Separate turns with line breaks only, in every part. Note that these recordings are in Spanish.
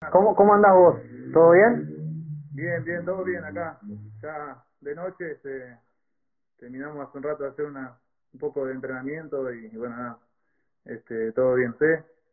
¿Cómo andás vos? ¿Todo bien?
Bien, bien, todo bien acá. Ya de noche terminamos hace un rato de hacer un poco de entrenamiento y bueno, nada, todo bien. ¿Sí?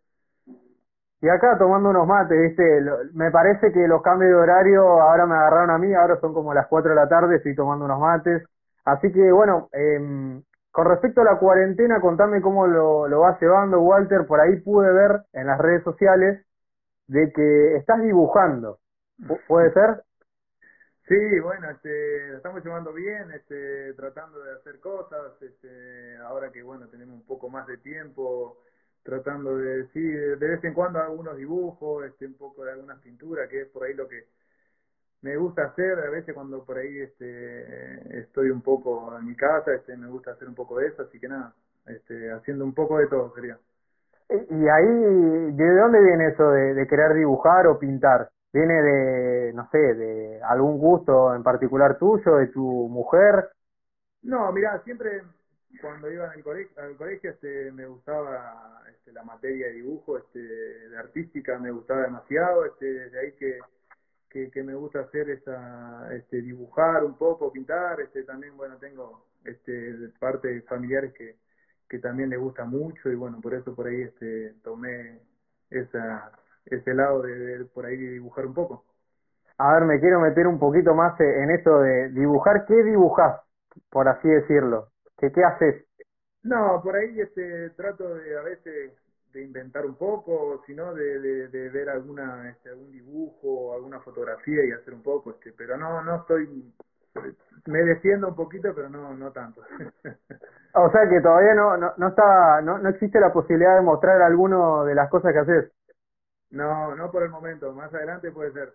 Y acá tomando unos mates, ¿viste? Me parece que los cambios de horario ahora me agarraron a mí, ahora son como las 4 de la tarde, estoy tomando unos mates. Así que bueno, con respecto a la cuarentena, contame cómo lo vas llevando, Walter. Por ahí pude ver en las redes sociales de que estás dibujando. ¿Puede ser?
Sí, bueno, lo estamos llevando bien, tratando de hacer cosas, ahora que bueno, tenemos un poco más de tiempo, tratando de, sí, de vez en cuando hago algunos dibujos, un poco de algunas pinturas, que es por ahí lo que me gusta hacer, a veces cuando por ahí estoy un poco en mi casa, me gusta hacer un poco de eso, así que nada, haciendo un poco de todo sería.
Y ahí, ¿de dónde viene eso de querer dibujar o pintar? ¿Viene de, no sé, de algún gusto en particular tuyo, de tu mujer?
No, mira, siempre cuando iba al colegio me gustaba la materia de dibujo, de artística me gustaba demasiado, desde ahí que me gusta hacer dibujar un poco, pintar, también bueno tengo parte de familiares que también les gusta mucho y bueno por eso por ahí tomé esa ese lado de por ahí dibujar un poco.
A ver, me quiero meter un poquito más en eso de dibujar. ¿Qué dibujás, por así decirlo? ¿Qué haces?
No, por ahí trato de a veces de inventar un poco, sino de ver algún dibujo, alguna fotografía y hacer un poco, pero no estoy, me defiendo un poquito, pero no tanto.
O sea que todavía no existe la posibilidad de mostrar alguno de las cosas que haces.
No por el momento, más adelante puede ser.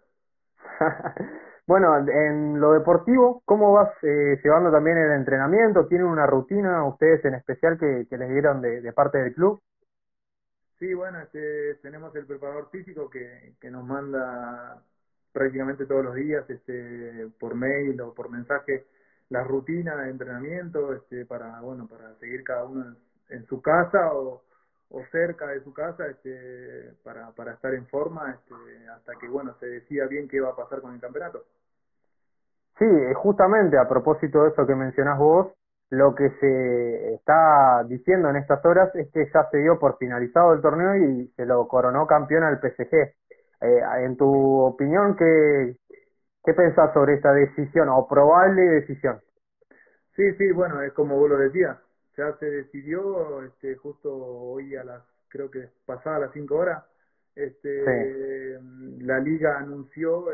Bueno, en lo deportivo, ¿cómo vas llevando también el entrenamiento? ¿Tienen una rutina ustedes en especial que les dieron de parte del club?
Sí, bueno, tenemos el preparador físico que nos manda prácticamente todos los días, por mail o por mensaje, la rutina de entrenamiento, bueno, para seguir cada uno en su casa o cerca de su casa, para estar en forma, hasta que, bueno, se decida bien qué va a pasar con el campeonato.
Sí, justamente a propósito de eso que mencionás vos, lo que se está diciendo en estas horas es que ya se dio por finalizado el torneo y se lo coronó campeón al PSG. En tu opinión, ¿qué pensás sobre esta decisión o probable decisión?
Sí, sí, bueno, es como vos lo decías, ya se decidió, justo hoy creo que pasadas las 5 horas,
Sí.
la liga anunció,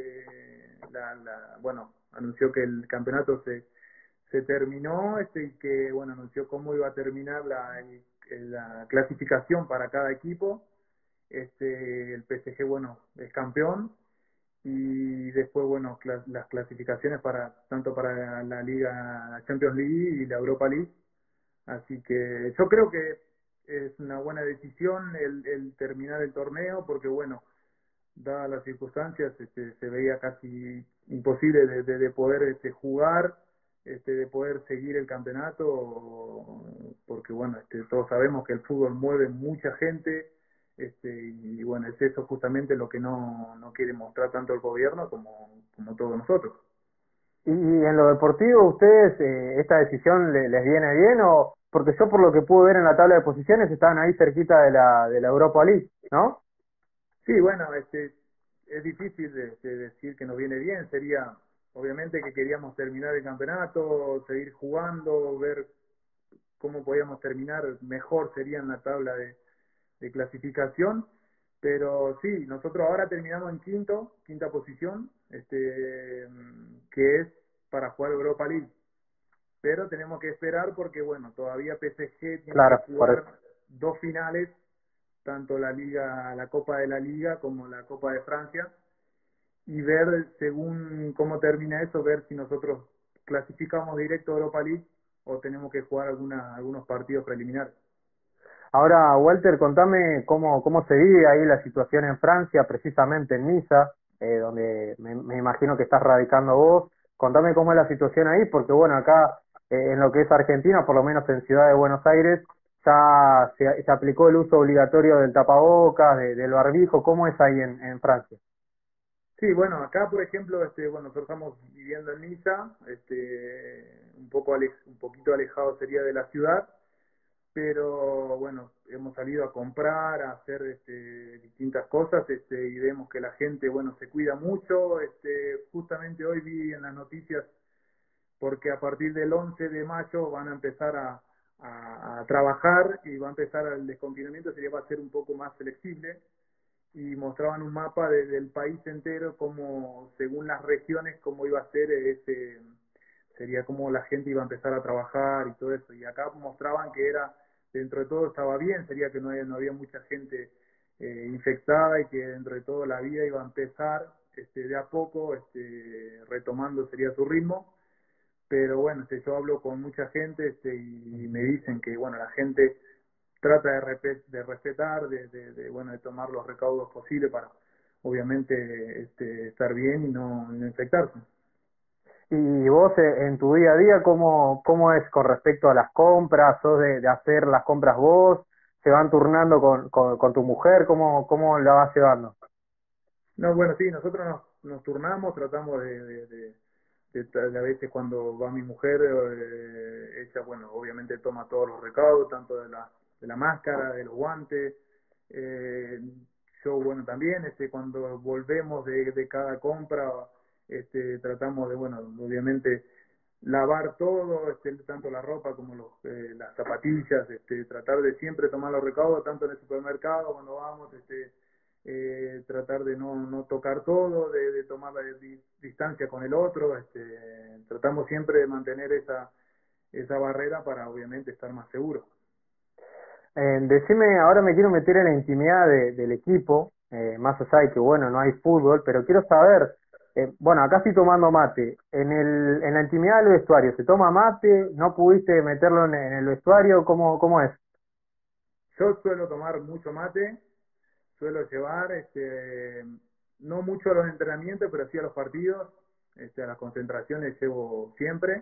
bueno, anunció que el campeonato se terminó, y que, bueno, anunció cómo iba a terminar la clasificación para cada equipo, el PSG, bueno, es campeón, y después, bueno, las clasificaciones para tanto para la Liga Champions League y la Europa League. Así que yo creo que es una buena decisión el terminar el torneo porque, bueno, dadas las circunstancias, se veía casi imposible de poder jugar, de poder seguir el campeonato, porque bueno, todos sabemos que el fútbol mueve mucha gente, y bueno, es eso justamente lo que no quiere mostrar tanto el gobierno como todos nosotros.
Y en lo deportivo, ¿ustedes esta decisión les viene bien o porque yo por lo que pude ver en la tabla de posiciones estaban ahí cerquita de la Europa League, ¿no?
Sí, bueno, es difícil de decir que nos viene bien. Sería, obviamente, que queríamos terminar el campeonato, seguir jugando, ver cómo podíamos terminar mejor sería en la tabla de clasificación. Pero sí, nosotros ahora terminamos en quinta posición, que es para jugar Europa League. Pero tenemos que esperar porque, bueno, todavía PSG tiene que
Claro, por eso.
jugar dos finales, tanto la Copa de la Liga como la Copa de Francia, y ver según cómo termina eso, ver si nosotros clasificamos directo a Europa League o tenemos que jugar algunos partidos preliminares.
Ahora, Walter, contame cómo se vive ahí la situación en Francia, precisamente en Niza, donde me imagino que estás radicando vos. Contame cómo es la situación ahí, porque bueno, acá en lo que es Argentina, por lo menos en Ciudad de Buenos Aires, se aplicó el uso obligatorio del tapabocas, del barbijo. ¿Cómo es ahí en Francia?
Sí, bueno, acá por ejemplo, bueno, nosotros estamos viviendo en Niza, un poquito alejado sería de la ciudad, pero bueno, hemos salido a comprar, a hacer distintas cosas, y vemos que la gente, bueno, se cuida mucho. Justamente hoy vi en las noticias porque a partir del 11 de mayo van a empezar a trabajar y va a empezar el desconfinamiento, sería va a ser un poco más flexible, y mostraban un mapa del país entero, como según las regiones, cómo iba a ser sería como la gente iba a empezar a trabajar y todo eso. Y acá mostraban que era, dentro de todo estaba bien, sería que no había mucha gente infectada, y que dentro de todo la vida iba a empezar de a poco, retomando sería su ritmo. Pero bueno, yo hablo con mucha gente, y me dicen que bueno, la gente trata de respetar, bueno, de tomar los recaudos posibles para obviamente estar bien y no infectarse.
Y vos en tu día a día, ¿cómo es con respecto a las compras? ¿Sos de hacer las compras vos? ¿Se van turnando con tu mujer? ¿Cómo la vas llevando?
No, bueno, sí, nosotros nos turnamos, tratamos de a veces cuando va mi mujer, ella, bueno, obviamente toma todos los recaudos, tanto de la máscara, de los guantes. eh, yo, bueno, también, cuando volvemos de cada compra, tratamos de, bueno, obviamente lavar todo, tanto la ropa como las zapatillas, tratar de siempre tomar los recaudos, tanto en el supermercado cuando vamos, tratar de no tocar todo, de tomar la distancia con el otro. Tratamos siempre de mantener esa barrera para obviamente estar más seguros.
Decime, ahora me quiero meter en la intimidad del equipo, más allá de que, bueno, no hay fútbol, pero quiero saber, bueno, acá estoy tomando mate. En la intimidad del vestuario, ¿se toma mate? ¿No pudiste meterlo en el vestuario? ¿Cómo es?
Yo suelo tomar mucho mate, suelo llevar, no mucho a los entrenamientos, pero sí a los partidos, a las concentraciones llevo siempre.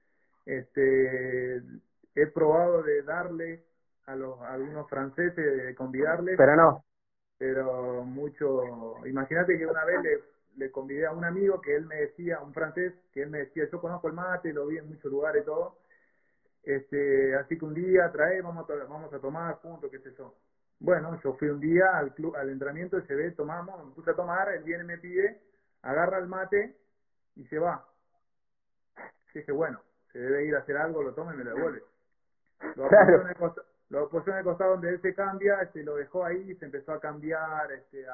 Este, He probado de darle a algunos franceses, de convidarles,
Pero no,
pero mucho. Imagínate que una vez le convidé a un amigo que él me decía, un francés, que él me decía, yo conozco el mate, lo vi en muchos lugares y todo. Así que un día trae, vamos a tomar juntos, qué sé yo. Bueno, yo fui un día al club, al entrenamiento, llevé, tomamos, me puse a tomar, él viene, me pide, agarra el mate y se va. Dije, bueno, se debe ir a hacer algo, lo toma y me lo devuelve. Lo apoyó
claro,
en el costado, lo apoyó en el costado donde él se cambia, lo dejó ahí, se empezó a cambiar,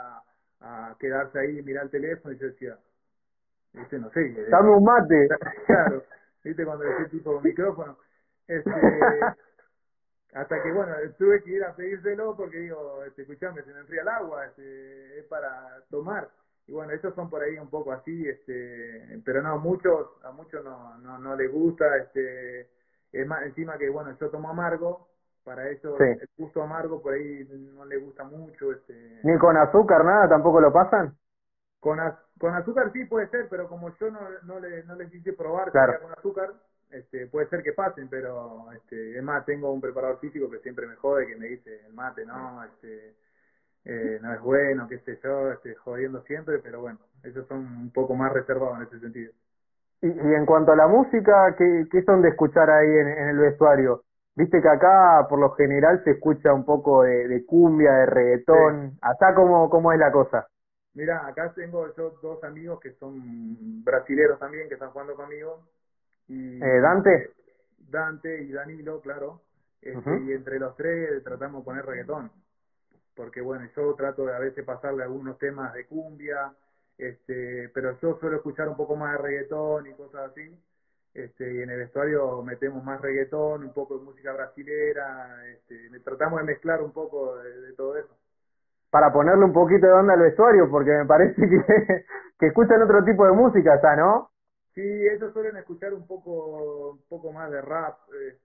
a quedarse ahí, mirar el teléfono, y yo decía, no sé,
dame un mate.
claro, viste cuando decís tipo micrófono, este, hasta que bueno, tuve que ir a pedírselo porque digo, escuchame, se me enfría el agua, es para tomar. Y bueno, esos son por ahí un poco así, pero no, a muchos no les gusta, es más, encima que bueno, yo tomo amargo, para ellos
Sí.
el gusto amargo por ahí no les gusta mucho,
Ni con azúcar, nada, tampoco lo pasan.
con azúcar sí puede ser, pero como yo no les hice probar
Claro.
sería con azúcar, puede ser que pasen, pero es más, tengo un preparador físico que siempre me jode, que me dice el mate no, no es bueno, qué sé yo, jodiendo siempre, pero bueno, ellos son un poco más reservados en ese sentido.
Y en cuanto a la música, ¿qué son de escuchar ahí en el vestuario? Viste que acá por lo general se escucha un poco de cumbia, de
Sí.
reggaetón. ¿Acá cómo es la cosa?
Mira, acá tengo yo dos amigos que son brasileros también, que están jugando conmigo, y
¿Dante?
Dante y Danilo, claro,
Ujú.
y entre los tres tratamos de poner reggaetón, porque bueno, yo trato de a veces pasarle algunos temas de cumbia, pero yo suelo escuchar un poco más de reggaetón y cosas así, y en el vestuario metemos más reggaetón, un poco de música brasilera, tratamos de mezclar un poco de todo eso.
Para ponerle un poquito de onda al vestuario, porque me parece que escuchan otro tipo de música ya, ¿no?
Sí, ellos suelen escuchar un poco más de rap,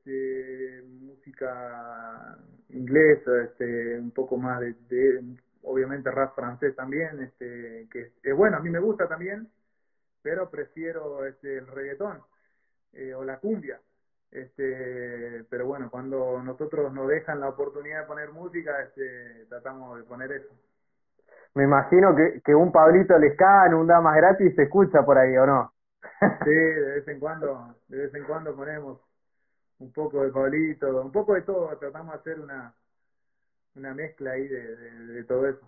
música inglesa, un poco más obviamente rap francés también, que es bueno, a mí me gusta también, pero prefiero el reggaetón o la cumbia. Pero bueno, cuando nosotros nos dejan la oportunidad de poner música, tratamos de poner eso.
Me imagino que un Pablito Lescano, un Damas Gratis se escucha por ahí, ¿o no?
Sí, de vez en cuando ponemos un poco de Pablito, un poco de todo, tratamos de hacer una mezcla ahí de todo eso.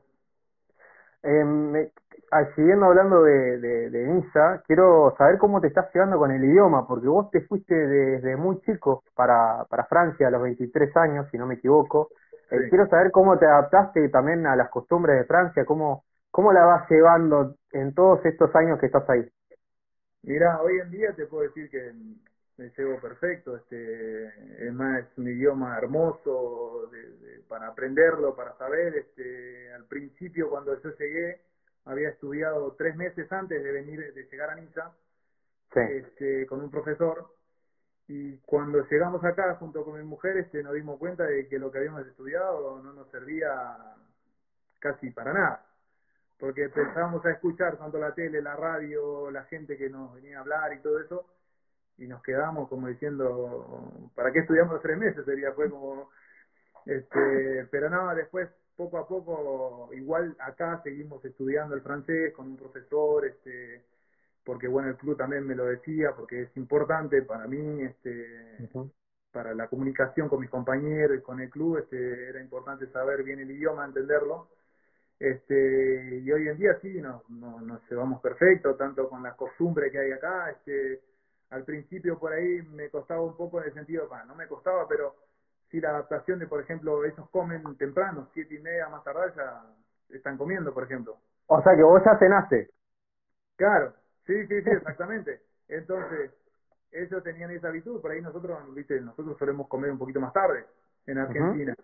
Siguiendo hablando de Niza, quiero saber cómo te estás llevando con el idioma, porque vos te fuiste desde muy chico para Francia a los 23 años, si no me equivoco.
Sí.
Quiero saber cómo te adaptaste también a las costumbres de Francia, cómo la vas llevando en todos estos años que estás ahí.
Mira, hoy en día te puedo decir que me llevo perfecto, es más, es un idioma hermoso para aprenderlo, para saber, al principio cuando yo llegué, había estudiado 3 meses antes de de llegar a Niza,
Sí.
con un profesor, y cuando llegamos acá junto con mi mujer, nos dimos cuenta de que lo que habíamos estudiado no nos servía casi para nada, porque empezamos a escuchar tanto la tele, la radio, la gente que nos venía a hablar y todo eso, y nos quedamos como diciendo, ¿para qué estudiamos 3 meses? Sería, fue como, pero no, después, poco a poco, igual acá seguimos estudiando el francés con un profesor, porque bueno, el club también me lo decía, porque es importante para mí,
Ujú.
para la comunicación con mis compañeros y con el club, era importante saber bien el idioma, entenderlo. Y hoy en día sí, nos llevamos perfecto, tanto con las costumbres que hay acá. Al principio por ahí me costaba un poco en el sentido, no me costaba, pero sí la adaptación de, por ejemplo, ellos comen temprano, 7:30 más tardar ya están comiendo, por ejemplo.
O sea que vos ya cenaste.
Claro, sí, sí, sí, exactamente. Entonces, ellos tenían esa habitud, por ahí nosotros, viste, nosotros solemos comer un poquito más tarde en
Ujú.
Argentina.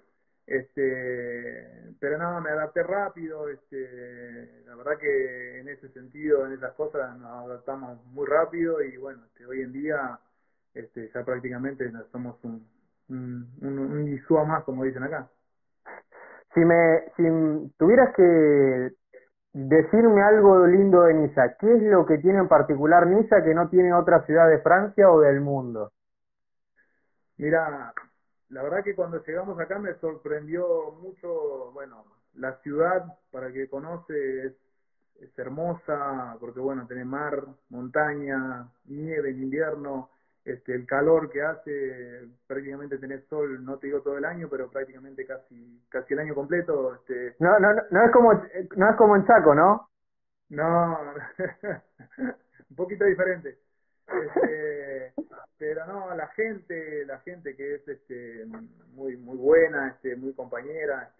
Pero nada, me adapté rápido, la verdad que en ese sentido, en esas cosas nos adaptamos muy rápido y bueno, hoy en día ya prácticamente somos un Isua más, como dicen acá.
Si tuvieras que decirme algo lindo de Niza, ¿qué es lo que tiene en particular Niza que no tiene otra ciudad de Francia o del mundo?
Mira, la verdad que cuando llegamos acá me sorprendió mucho, bueno, la ciudad, para el que conoce, es hermosa, porque bueno, tiene mar, montaña, nieve en invierno, el calor que hace, prácticamente tenés sol, no te digo todo el año, pero prácticamente casi el año completo,
No es como en Chaco, ¿no?
no, un poquito diferente. Este, pero no, la gente que es muy muy buena, muy compañera,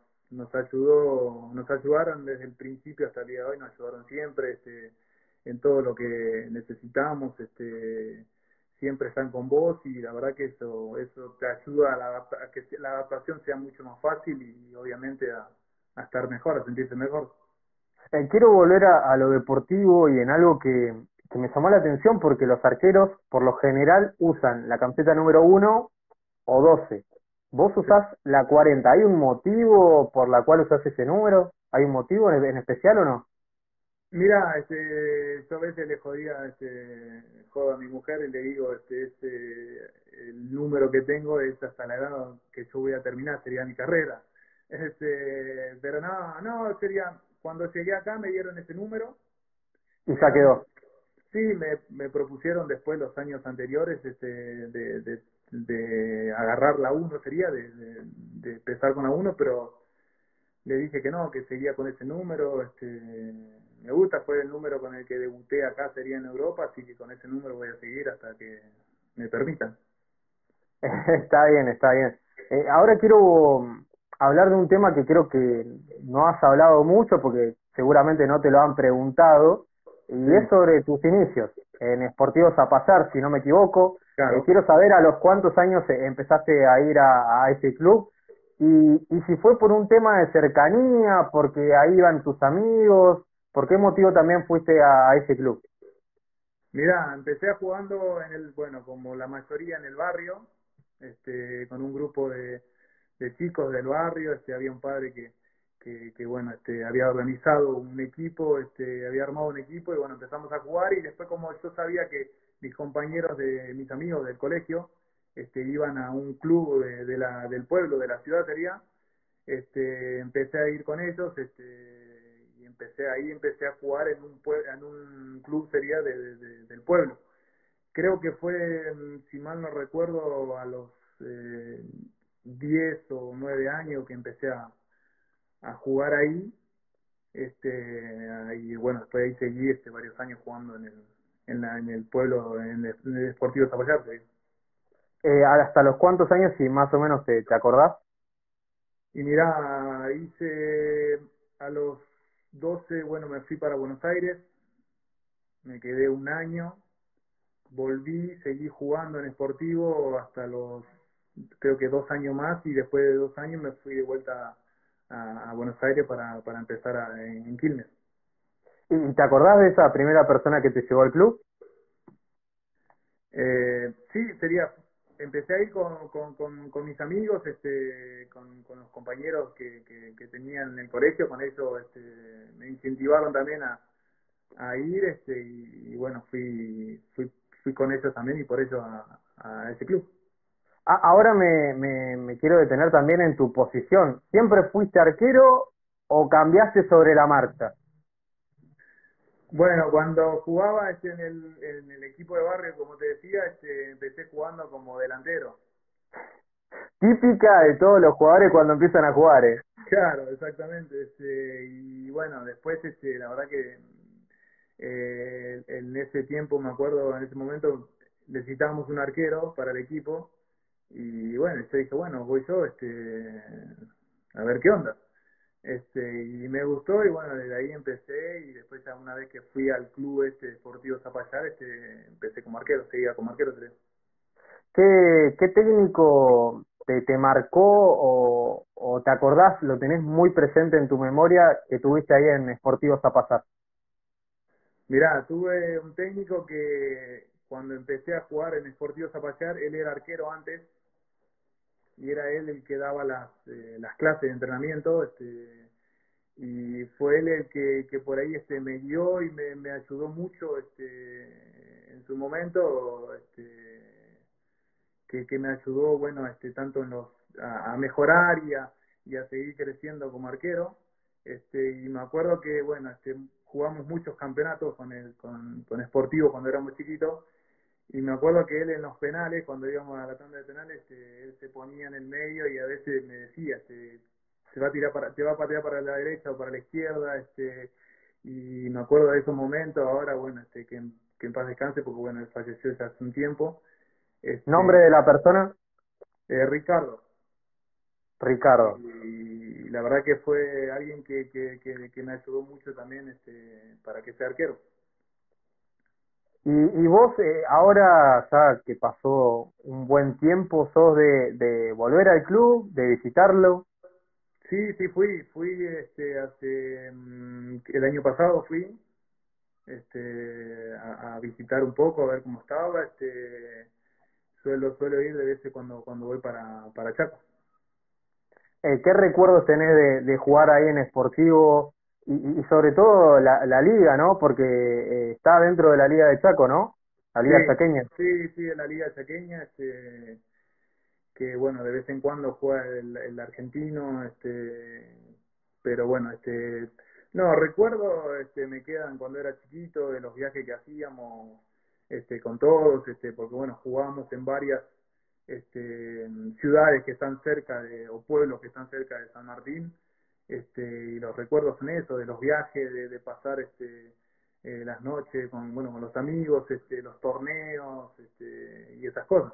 nos ayudaron desde el principio hasta el día de hoy, nos ayudaron siempre, en todo lo que necesitamos, siempre están con vos y la verdad que eso te ayuda a que la adaptación sea mucho más fácil y obviamente a estar mejor, a sentirse mejor.
Quiero volver a lo deportivo y en algo que me llamó la atención porque los arqueros por lo general usan la camiseta número 1 o 12. ¿Vos usás la 40? ¿Hay un motivo por la cual usás ese número? ¿Hay un motivo en especial o no?
Mira, yo a veces le jodo a mi mujer y le digo, el número que tengo es hasta la edad que yo voy a terminar, sería mi carrera. Pero no, no, sería, cuando llegué acá me dieron ese número,
Y
me
ya
dan,
quedó.
sí, me propusieron después los años anteriores, de agarrar la uno sería, de empezar con la uno, pero le dije que no, que seguía con ese número, me gusta, fue el número con el que debuté acá, sería en Europa, así que con ese número voy a seguir hasta que me permitan.
Está bien, está bien. Ahora quiero hablar de un tema que creo que no has hablado mucho porque seguramente no te lo han preguntado,
Sí,
y es sobre tus inicios en Sportivos a Pasar, si no me equivoco.
claro.
Quiero saber a los cuántos años empezaste a ir a ese club y si fue por un tema de cercanía, porque ahí iban tus amigos, ¿por qué motivo también fuiste a ese club?
Mira, empecé jugando bueno, como la mayoría en el barrio, con un grupo de chicos del barrio, había un padre que bueno, había organizado un equipo, había armado un equipo y bueno, empezamos a jugar y después como yo sabía que mis compañeros mis amigos del colegio iban a un club del pueblo, de la ciudad sería, empecé a ir con ellos, y empecé a jugar en un club sería del pueblo. Creo que fue, si mal no recuerdo, a los eh, 10 o 9 años que empecé a jugar ahí, y bueno, después ahí seguí varios años jugando en el pueblo, en el Deportivo Zapallar.
¿Hasta los cuántos años, si más o menos te acordás?
Y mirá, hice a los 12, bueno, me fui para Buenos Aires, me quedé un año, volví, seguí jugando en Sportivo hasta los, creo que 2 años más, y después de 2 años me fui de vuelta a Buenos Aires para empezar en Quilmes.
¿Y te acordás de esa primera persona que te llevó al club?
Sí, sería, empecé ahí con mis amigos, con los compañeros que tenía en el colegio, con ellos me incentivaron también a ir, y bueno, fui con ellos también y por eso a ese club.
Ahora me quiero detener también en tu posición. ¿Siempre fuiste arquero o cambiaste sobre la marcha?
Bueno, cuando jugaba en el equipo de barrio, como te decía, empecé jugando como delantero.
Típica de todos los jugadores cuando empiezan a jugar, ¿eh?
Claro, exactamente. Y bueno, después, la verdad que en ese tiempo, me acuerdo, en ese momento necesitábamos un arquero para el equipo y bueno, yo dije, bueno, voy yo, a ver qué onda. Y me gustó y bueno, desde ahí empecé y después ya una vez que fui al club Deportivo Zapallar, empecé como arquero, seguía como arquero, creo.
¿Qué técnico te marcó o te acordás, lo tenés muy presente en tu memoria que tuviste ahí en Sportivo Zapasar?
Mirá, tuve un técnico que cuando empecé a jugar en Sportivo Zapallar, él era arquero antes y era él el que daba las clases de entrenamiento, y fue él el que por ahí me guió y me ayudó mucho en su momento, que me ayudó, bueno, tanto a mejorar y a seguir creciendo como arquero. Y me acuerdo que, bueno, jugamos muchos campeonatos con Sportivo cuando éramos chiquitos, y me acuerdo que él en los penales, cuando íbamos a la tanda de penales, él se ponía en el medio y a veces me decía, se va a tirar te va a patear para la derecha o para la izquierda, y me acuerdo de esos momentos, ahora, bueno, que en paz descanse, porque bueno, él falleció ya hace un tiempo,
¿Nombre
este,
de la persona?
Ricardo.
Ricardo.
Y la verdad que fue alguien que me ayudó mucho también, para que sea arquero.
Y vos, ahora ya que pasó un buen tiempo, sos de volver al club, de visitarlo.
Sí, sí, fui, hace, el año pasado fui, a visitar un poco, a ver cómo estaba, suelo ir de vez en cuando voy para Chaco.
¿Qué recuerdos tenés de jugar ahí en Sportivo y sobre todo la liga, ¿no? Porque está dentro de la liga de Chaco, ¿no? La
Sí,
liga chaqueña.
sí, sí, en la Liga Chaqueña, que bueno, de vez en cuando juega el argentino, pero bueno, no, recuerdo, me quedan cuando era chiquito de los viajes que hacíamos, con todos, porque bueno, jugábamos en varias, ciudades que están cerca o pueblos que están cerca de San Martín, y los recuerdos son eso, de los viajes, de pasar, las noches bueno, con los amigos, los torneos, y esas cosas.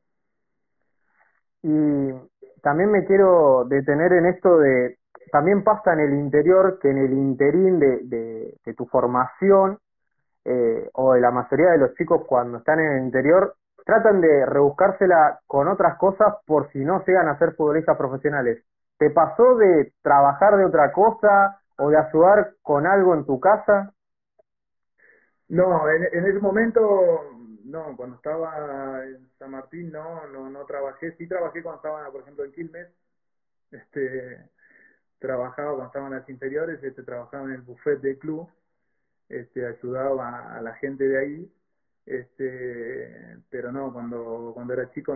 Y también me quiero detener en esto de, también pasa en el interior que en el interín de tu formación o de la mayoría de los chicos cuando están en el interior, tratan de rebuscársela con otras cosas por si no llegan a ser futbolistas profesionales. ¿Te pasó de trabajar de otra cosa o de ayudar con algo en tu casa?
No, en ese momento, no, cuando estaba en San Martín, no trabajé. Sí trabajé cuando estaba, por ejemplo, en Quilmes, este, trabajaba cuando estaban las inferiores, trabajaba en el buffet del club, ayudaba a la gente de ahí, pero no, cuando era chico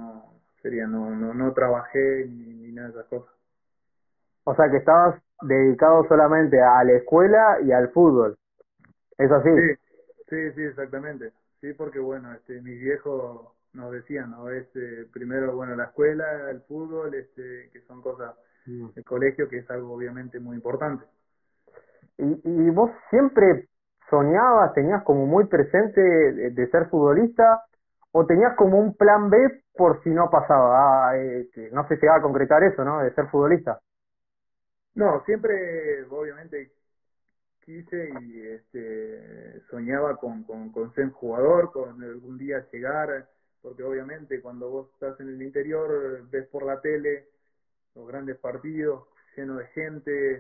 no trabajé ni nada de esas cosas.
O sea que estabas dedicado solamente a la escuela y al fútbol. ¿Es así?
Sí, sí, exactamente. Sí, porque bueno, mis viejos nos decían, ¿no? Primero, bueno, la escuela, el fútbol, que son cosas,
Mm.
el colegio, que es algo obviamente muy importante.
¿Y vos siempre soñabas, tenías como muy presente de ser futbolista o tenías como un plan B por si no pasaba? Que no se llegaba a concretar eso, ¿no? De ser futbolista.
No, siempre, obviamente, quise y soñaba con ser jugador, con algún día llegar, porque obviamente cuando vos estás en el interior, ves por la tele los grandes partidos llenos de gente,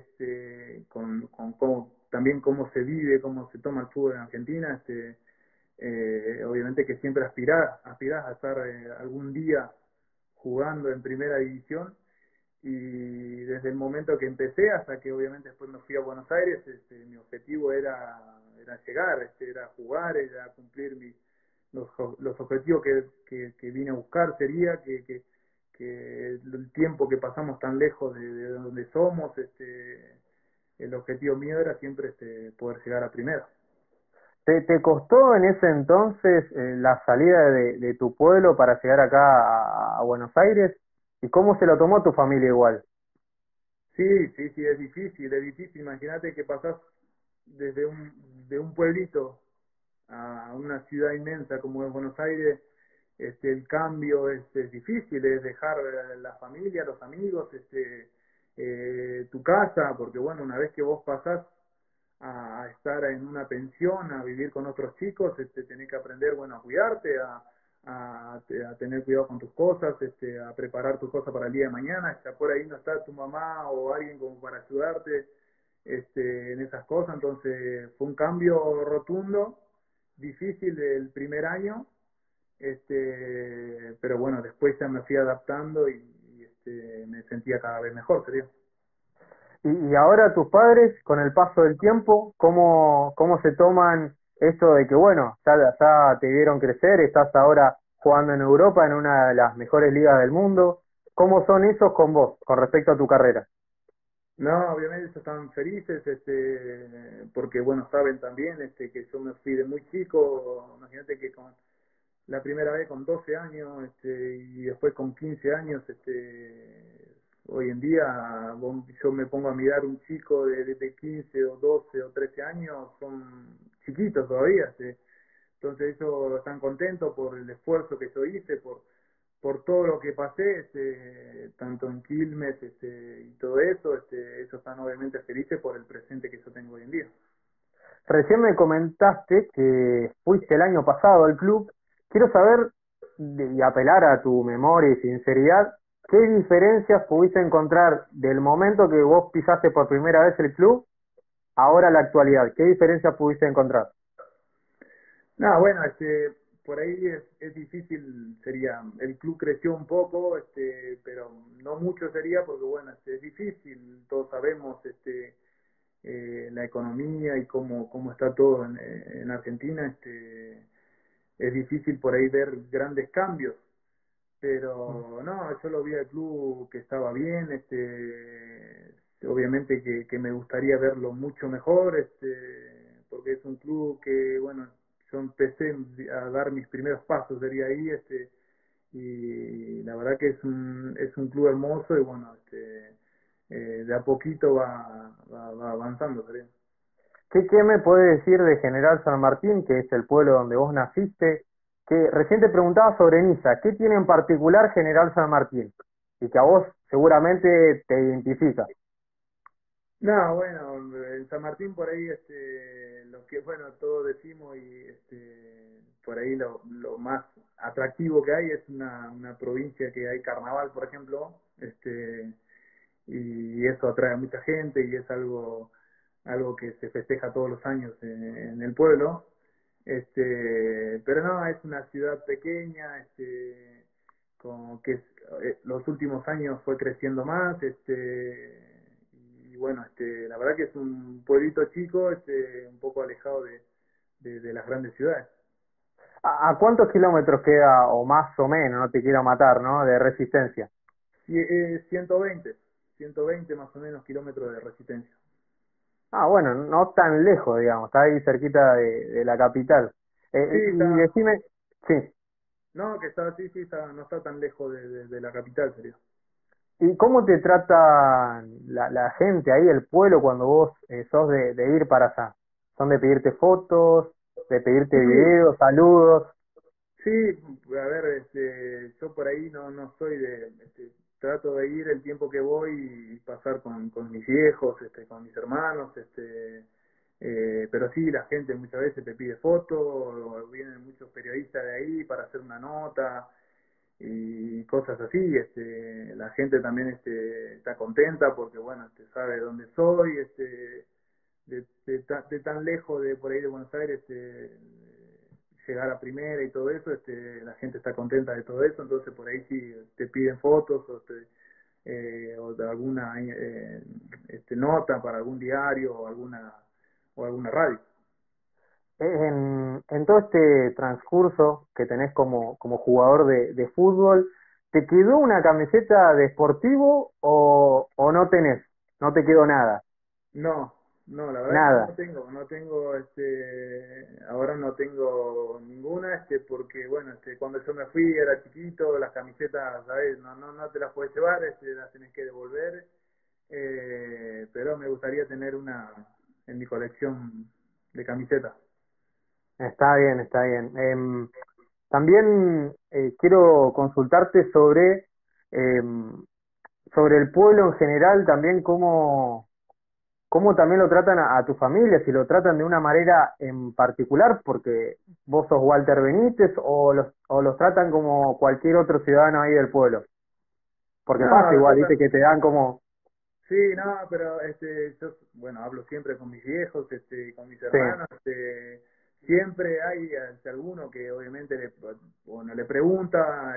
también cómo se vive, cómo se toma el fútbol en Argentina, obviamente que siempre aspirás a estar algún día jugando en primera división y desde el momento que empecé hasta que obviamente después me fui a Buenos Aires, mi objetivo era llegar, era jugar, era cumplir los objetivos que vine a buscar, sería que el tiempo que pasamos tan lejos de donde somos, el objetivo mío era siempre poder llegar a primera.
¿Te costó en ese entonces la salida de tu pueblo para llegar acá a Buenos Aires? ¿Y cómo se lo tomó tu familia igual?
Sí, sí, sí, es difícil, es difícil. Imagínate que pasás desde de un pueblito a una ciudad inmensa como es Buenos Aires, el cambio es difícil, es dejar la familia, los amigos, tu casa, porque bueno, una vez que vos pasás a estar en una pensión, a vivir con otros chicos, tenés que aprender, bueno, a cuidarte, a tener cuidado con tus cosas, a preparar tus cosas para el día de mañana, ya por ahí no está tu mamá o alguien como para ayudarte, en esas cosas, entonces fue un cambio rotundo, difícil el primer año, pero bueno, después ya me fui adaptando y me sentía cada vez mejor, sería.
Y ahora tus padres, con el paso del tiempo, ¿cómo se toman esto de que, bueno, ya te vieron crecer, estás ahora jugando en Europa, en una de las mejores ligas del mundo? ¿Cómo son esos con vos, con respecto a tu carrera?
No, obviamente ellos están felices, porque bueno, saben también, que yo me fui de muy chico, imagínate que con la primera vez con 12 años, y después con 15 años, hoy en día yo me pongo a mirar un chico de 15 o 12 o 13 años, son chiquitos todavía, entonces ellos están contentos por el esfuerzo que yo hice, por todo lo que pasé, tanto en Quilmes, y todo eso, ellos están obviamente felices por el presente que yo tengo hoy en día.
Recién me comentaste que fuiste el año pasado al club. Quiero saber y apelar a tu memoria y sinceridad, ¿qué diferencias pudiste encontrar del momento que vos pisaste por primera vez el club ahora a la actualidad? ¿Qué diferencias pudiste encontrar?
No, bueno, por ahí es difícil, sería, el club creció un poco, pero no mucho sería porque bueno, es difícil, todos sabemos, la economía y cómo está todo en Argentina, es difícil por ahí ver grandes cambios, pero no, yo lo vi al club que estaba bien, obviamente que me gustaría verlo mucho mejor, porque es un club que, bueno, yo empecé a dar mis primeros pasos, sería ahí, y la verdad que es un club hermoso y bueno, de a poquito va avanzando, sería.
¿Qué me puedes decir de General San Martín, que es el pueblo donde vos naciste? Que recién te preguntaba sobre Niza, ¿qué tiene en particular General San Martín? Y que a vos seguramente te identifica.
No, bueno, en San Martín por ahí, lo que, bueno, todos decimos y por ahí lo más atractivo que hay es una provincia que hay carnaval, por ejemplo, y eso atrae a mucha gente y es algo que se festeja todos los años en el pueblo, pero no, es una ciudad pequeña, como que los últimos años fue creciendo más, y bueno, la verdad que es un pueblito chico, un poco alejado de las grandes ciudades.
¿A cuántos kilómetros queda, o más o menos, no te quiero matar, ¿no? De Resistencia.
120, 120 más o menos kilómetros de resistencia.
Ah, bueno, no tan lejos, digamos, está ahí cerquita de la capital.
Sí,
Y
está,
decime, sí,
no, que está, sí, sí, está, no está tan lejos de la capital, sería.
¿y cómo te trata la gente ahí, el pueblo, cuando vos sos de ir para allá? ¿Son de pedirte fotos, de pedirte
Sí,
videos, saludos?
sí, a ver, yo por ahí no soy trato de ir el tiempo que voy y pasar con mis viejos, con mis hermanos, pero sí, la gente muchas veces te pide fotos, o vienen muchos periodistas de ahí para hacer una nota y cosas así, la gente también, está contenta porque, bueno, sabe dónde soy, de tan lejos de por ahí de Buenos Aires, llegar a primera y todo eso, la gente está contenta de todo eso, entonces por ahí sí te piden fotos o de alguna nota para algún diario o alguna radio.
En todo este transcurso que tenés como jugador de fútbol, ¿te quedó una camiseta de Sportivo o no tenés? No te quedó nada,
No, no, la verdad que
nada.
no tengo, ahora no tengo ninguna, porque bueno, cuando yo me fui era chiquito, las camisetas, ¿sabes? No te las puedes llevar, las tenés que devolver, pero me gustaría tener una en mi colección de camisetas.
Está bien, está bien. También quiero consultarte em, sobre el pueblo en general, también cómo también lo tratan a tu familia, si lo tratan de una manera en particular, porque vos sos Walter Benítez, o los tratan como cualquier otro ciudadano ahí del pueblo. Porque
No,
pasa
lo
igual, viste,
tratan,
que te dan como,
sí, no, pero yo, bueno, hablo siempre con mis viejos, con mis
sí,
hermanos, siempre hay alguno que obviamente bueno, le pregunta,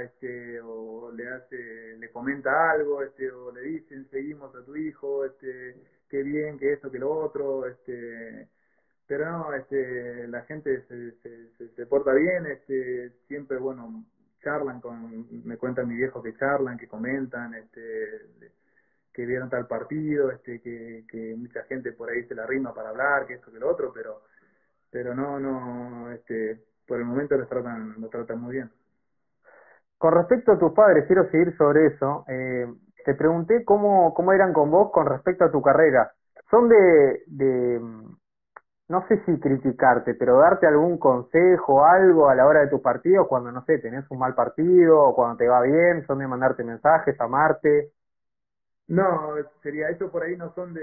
le comenta algo, o le dicen, seguimos a tu hijo, qué bien, que esto, que lo otro, pero no, la gente se porta bien, siempre, bueno, charlan me cuentan mi viejo que charlan, que comentan, que vieron tal partido, que mucha gente por ahí se la rima para hablar, que esto, que lo otro, pero no, por el momento los tratan muy bien.
con respecto a tus padres, quiero seguir sobre eso. Te pregunté cómo eran con vos con respecto a tu carrera. ¿Son no sé si criticarte, pero darte algún consejo, algo a la hora de tus partidos, cuando, no sé, tenés un mal partido o cuando te va bien? ¿Son de mandarte mensajes, amarte?
No, sería eso por ahí, no son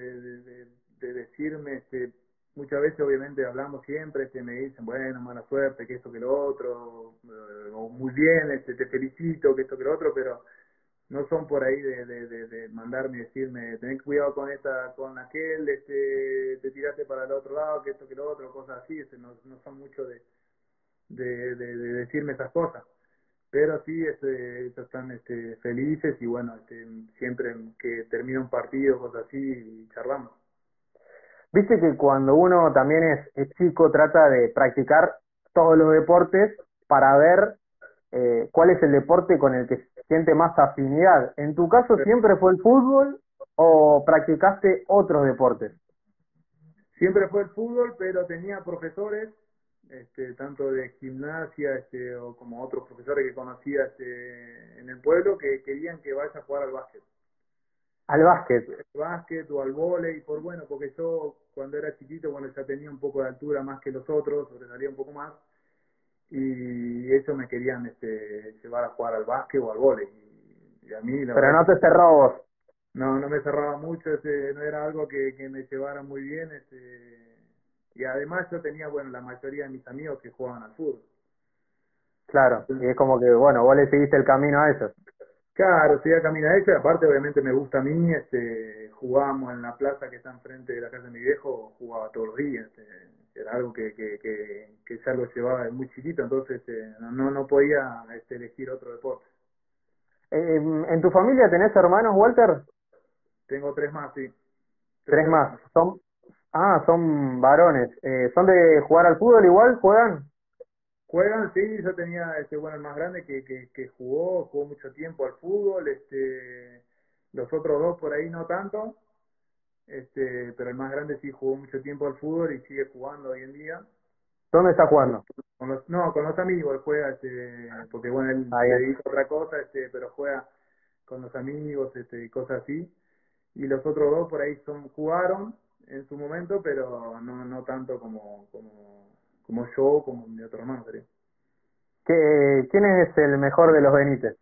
de decirme, muchas veces obviamente hablamos siempre, me dicen, bueno, mala suerte, que esto, que lo otro, o muy bien, te felicito, que esto, que lo otro, pero no son por ahí de mandarme y decirme, ten cuidado con con aquel, te tiraste para el otro lado, que esto, que lo otro, cosas así, no son mucho de decirme esas cosas. Pero sí, ellos están felices y bueno, siempre que termina un partido, cosas así, charlamos.
Viste que cuando uno también es chico trata de practicar todos los deportes para ver cuál es el deporte con el que siente más afinidad. ¿En tu caso siempre fue el fútbol o practicaste otros deportes?
Siempre fue el fútbol, pero tenía profesores, tanto de gimnasia, o como otros profesores que conocía, en el pueblo, que querían que vaya a jugar al básquet.
Al básquet.
Básquet o al vóley, porque yo cuando era chiquito, bueno, ya tenía un poco de altura más que los otros, sobresalía un poco más, y ellos me querían llevar a jugar al básquet o al vóley. Y a mí, la
Pero
verdad,
no te cerró vos.
no me cerraba mucho, no era algo que me llevara muy bien, y además yo tenía, bueno, la mayoría de mis amigos que jugaban al fútbol.
Claro, y
Entonces,
es como que, bueno, vos le seguiste el camino a ellos.
claro, sí, a caminar hecho, aparte obviamente me gusta a mí, jugábamos en la plaza que está enfrente de la casa de mi viejo, jugaba todos los días, era algo que ya lo llevaba de muy chiquito, entonces no podía elegir otro deporte.
¿En tu familia tenés hermanos, Walter?
Tengo tres más, sí, tres
Tres más.
hermanos.
Son varones. ¿Son de jugar al fútbol igual? ¿Juegan?
Juegan, sí, yo tenía, bueno, el más grande que jugó mucho tiempo al fútbol, los otros dos por ahí no tanto, pero el más grande sí jugó mucho tiempo al fútbol y sigue jugando hoy en día.
¿Dónde está jugando?
No, con los amigos, él juega, porque bueno, él
Ah,
se
bien.
dedica a otra cosa, pero juega con los amigos, y cosas así. Y los otros dos por ahí jugaron en su momento, pero no tanto como yo, como mi otro hermano, sería.
¿Quién es el mejor de los Benítez?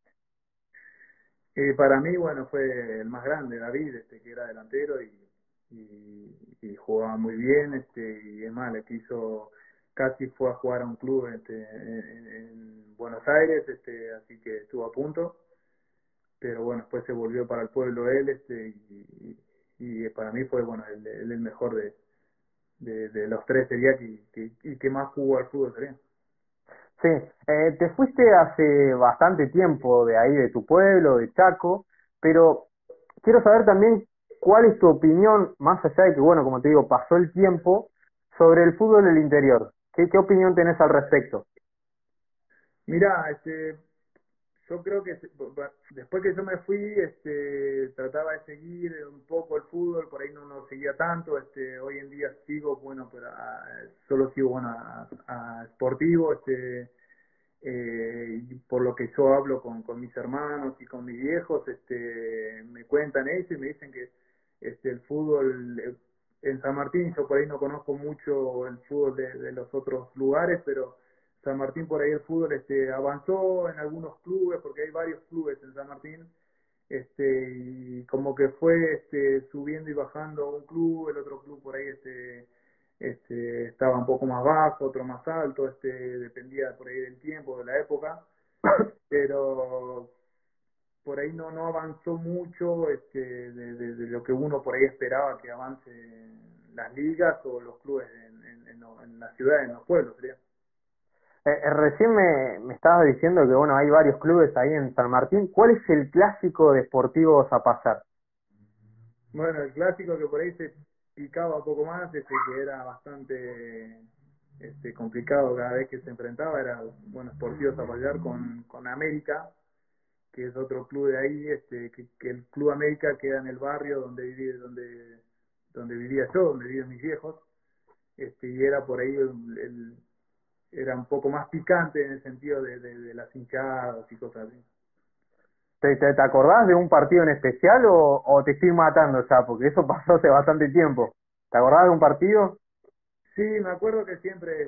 Para mí, bueno, fue el más grande, David, que era delantero y jugaba muy bien, y es más, le quiso, casi fue a jugar a un club, en Buenos Aires, así que estuvo a punto, pero bueno, después se volvió para el pueblo él, y para mí fue, bueno, el mejor de los tres sería y que más jugó al fútbol sería.
Sí, te fuiste hace bastante tiempo de ahí, de tu pueblo, de Chaco, pero quiero saber también cuál es tu opinión, más allá de que, bueno, como te digo, pasó el tiempo, sobre el fútbol del interior. ¿Qué opinión tenés al respecto?
Mira, yo creo que después que yo me fui, trataba de seguir un poco el fútbol, por ahí no seguía tanto, hoy en día sigo, bueno, pero solo sigo, bueno, a Sportivo, y por lo que yo hablo con mis hermanos y con mis viejos, me cuentan ellos y me dicen que el fútbol en San Martín, yo por ahí no conozco mucho el fútbol de los otros lugares, pero San Martín por ahí el fútbol avanzó en algunos clubes, porque hay varios clubes en San Martín, y como que fue subiendo y bajando un club, el otro club por ahí estaba un poco más bajo, otro más alto, dependía por ahí del tiempo, de la época, pero por ahí no avanzó mucho, de lo que uno por ahí esperaba que avance en las ligas o los clubes en las ciudades, en los pueblos, sería.
Recién me estabas diciendo que, bueno, hay varios clubes ahí en San Martín. ¿Cuál es el clásico de Sportivos a pasar?
Bueno, el clásico que por ahí se picaba un poco más, que era bastante complicado cada vez que se enfrentaba, era, bueno, Sportivo Zapallar con América, que es otro club de ahí, que el Club América queda en el barrio donde vivía yo, donde viven mis viejos, y era por ahí era un poco más picante en el sentido de las hinchadas y cosas así.
¿Te acordás de un partido en especial o te estoy matando ya? Porque eso pasó hace bastante tiempo. ¿Te acordás de un partido?
Sí, me acuerdo que siempre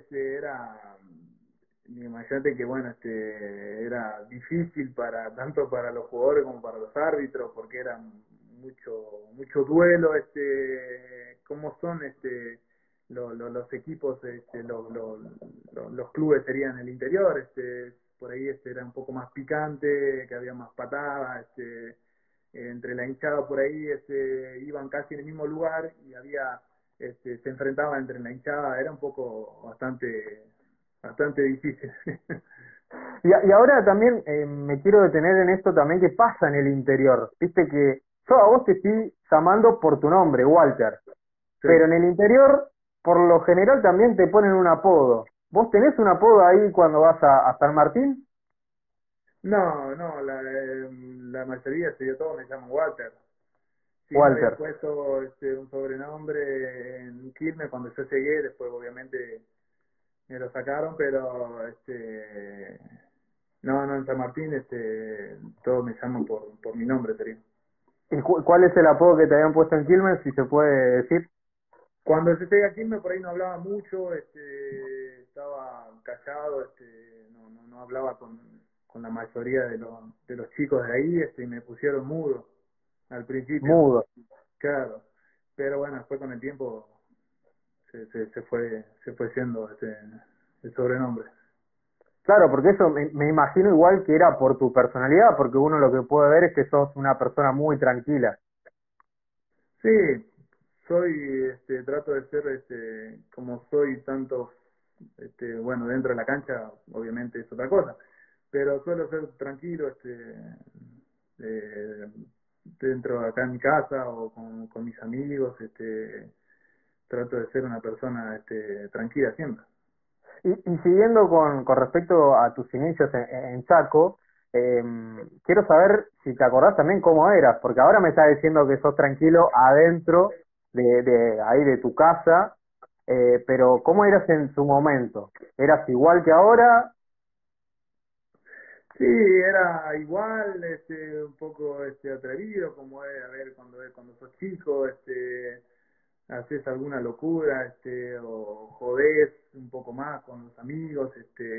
imagínate que bueno, era difícil para tanto para los jugadores como para los árbitros, porque era mucho duelo, cómo son los equipos, los clubes serían el interior, por ahí era un poco más picante, que había más patadas, entre la hinchada por ahí iban casi en el mismo lugar y había se enfrentaba entre la hinchada, era un poco bastante difícil.
Y ahora también me quiero detener en esto también que pasa en el interior. Viste que yo a vos te estoy llamando por tu nombre, Walter,
Sí.
pero en el interior por lo general también te ponen un apodo. ¿Vos tenés un apodo ahí cuando vas a San Martín?
No, la mayoría, si yo todo me llamo Walter. Sí me habían
Walter.
puesto un sobrenombre en Quilmes cuando yo llegué, después obviamente me lo sacaron, pero no, en San Martín todos me llaman por mi nombre, sería.
¿Y cuál es el apodo que te habían puesto en Quilmes, si se puede decir?
Cuando yo llegué a Quilmes por ahí no hablaba mucho, estaba callado, no hablaba con la mayoría de los chicos de ahí, y me pusieron mudo al principio,
Mudo.
claro, pero bueno, después con el tiempo se fue siendo el sobrenombre.
Claro, porque eso me imagino igual que era por tu personalidad, porque uno lo que puede ver es que sos una persona muy tranquila.
Sí, trato de ser como soy tanto, bueno, dentro de la cancha, obviamente es otra cosa, pero suelo ser tranquilo, eh, dentro de acá en mi casa o con mis amigos, trato de ser una persona tranquila siempre.
Y siguiendo con respecto a tus inicios en Chaco, quiero saber si te acordás también cómo eras, porque ahora me estás diciendo que sos tranquilo adentro de ahí de tu casa, pero ¿cómo eras en su momento? ¿Eras igual que ahora?
Sí, era igual, un poco atrevido, como es cuando sos chico, haces alguna locura, o jodés un poco más con los amigos,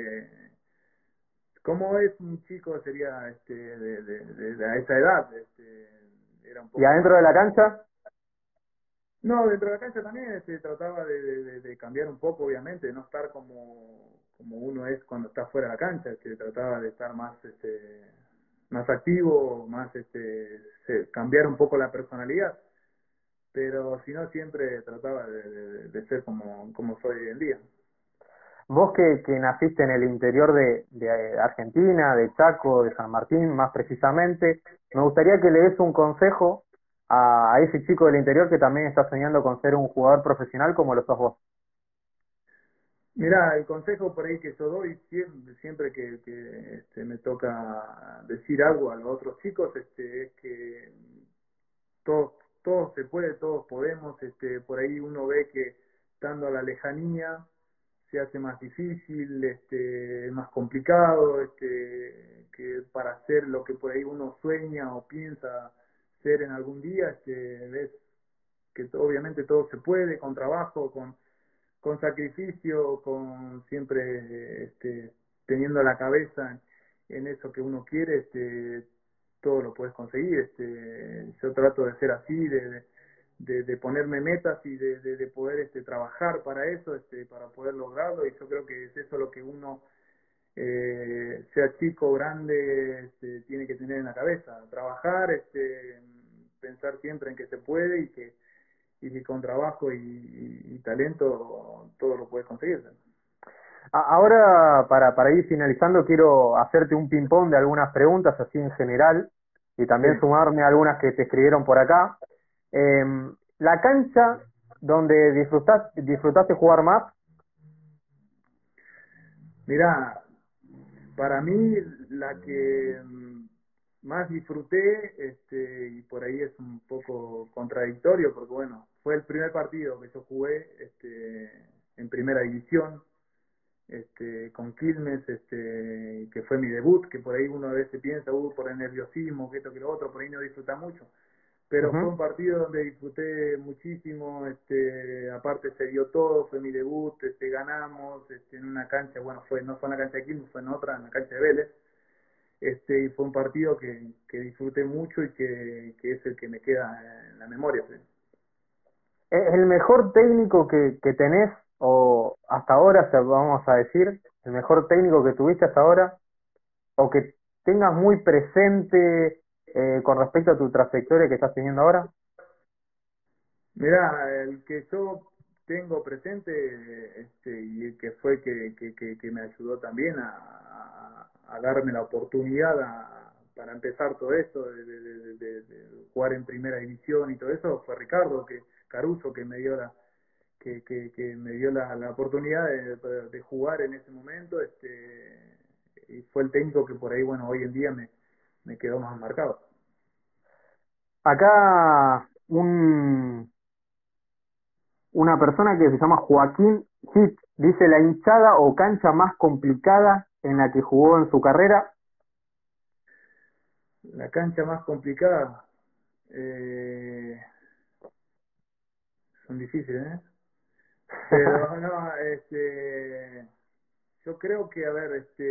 como es un chico sería a esa edad, era un
¿Y
poco
adentro
más.
de la cancha?
No, dentro de la cancha también trataba de cambiar un poco, obviamente, de no estar como uno es cuando está fuera de la cancha, que trataba de estar más más activo, más cambiar un poco la personalidad, pero si no siempre trataba de ser como soy hoy en día.
Vos que naciste en el interior de Argentina, de Chaco, de San Martín más precisamente, me gustaría que le des un consejo a ese chico del interior que también está soñando con ser un jugador profesional como lo sos vos.
Mira, el consejo por ahí que yo doy siempre que me toca decir algo a los otros chicos, es que todo, todo se puede, todos podemos, por ahí uno ve que estando a la lejanía se hace más difícil, más complicado, que para hacer lo que por ahí uno sueña o piensa ser en algún día, ves que obviamente todo se puede con trabajo, con sacrificio, con siempre teniendo la cabeza en eso que uno quiere, todo lo puedes conseguir. Yo trato de ser así, de ponerme metas y de poder trabajar para eso, para poder lograrlo, y yo creo que es eso lo que uno, sea chico o grande, tiene que tener en la cabeza, trabajar, pensar siempre en que se puede y que con trabajo y talento todo lo puedes conseguir.
Ahora, para ir finalizando, quiero hacerte un ping-pong de algunas preguntas así en general y
Sí.
también sumarme a algunas que te escribieron por acá. La cancha donde disfrutaste jugar más.
Mira, para mí la que más disfruté, y por ahí es un poco contradictorio, porque bueno, fue el primer partido que yo jugué en primera división, con Quilmes, que fue mi debut, que por ahí uno a veces piensa, por el nerviosismo, que esto, que lo otro, por ahí no disfruta mucho, pero fue
Ujú.
un partido donde disfruté muchísimo, aparte se dio todo, fue mi debut, ganamos, en una cancha, bueno, no fue en la cancha de Quilmes, fue en otra, en la cancha de Vélez, y fue un partido que disfruté mucho y que es el que me queda en la memoria. ¿Sí?
¿Es el mejor técnico que tenés, o hasta ahora, vamos a decir, el mejor técnico que tuviste hasta ahora, o que tengas muy presente con respecto a tu trayectoria que estás teniendo ahora?
Mira, el que yo tengo presente, y el que fue que me ayudó también a darme la oportunidad para empezar todo esto de jugar en primera división y todo eso, fue Ricardo Caruso, que me dio que me dio la oportunidad de jugar en ese momento, y fue el técnico que por ahí, bueno, hoy en día me quedó más marcado.
Acá una persona que se llama Joaquín Hit dice la hinchada o cancha más complicada en la que jugó en su carrera.
La cancha más complicada, eh, son difíciles, ¿eh? Pero no, yo creo que, a ver,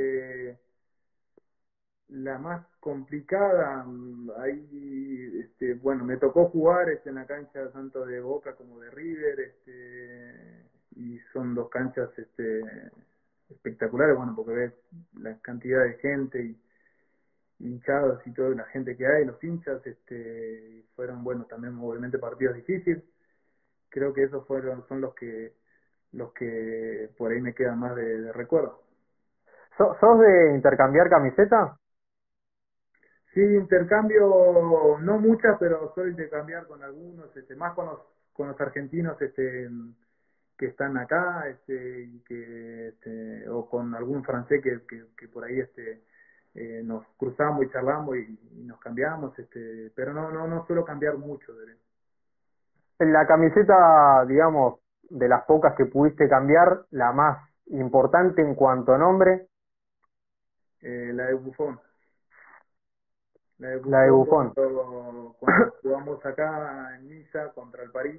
la más complicada, ahí, bueno, me tocó jugar en la cancha tanto de Boca como de River, y son dos canchas espectaculares, bueno, porque ves la cantidad de gente y hinchados y toda la gente que hay, los hinchas, y fueron, bueno, también obviamente partidos difíciles. Creo que esos son los que por ahí me quedan más de recuerdo.
¿Sos de intercambiar camiseta?
Sí, intercambio, no muchas, pero suelo intercambiar con algunos, más con los argentinos, que están acá, y que, o con algún francés que por ahí, nos cruzamos y charlamos y nos cambiamos, pero no suelo cambiar mucho de
En la camiseta, digamos, de las pocas que pudiste cambiar, la más importante en cuanto a nombre,
la de Buffon. La de
la de
Buffon
Buffon.
cuando jugamos acá en Niza contra el París,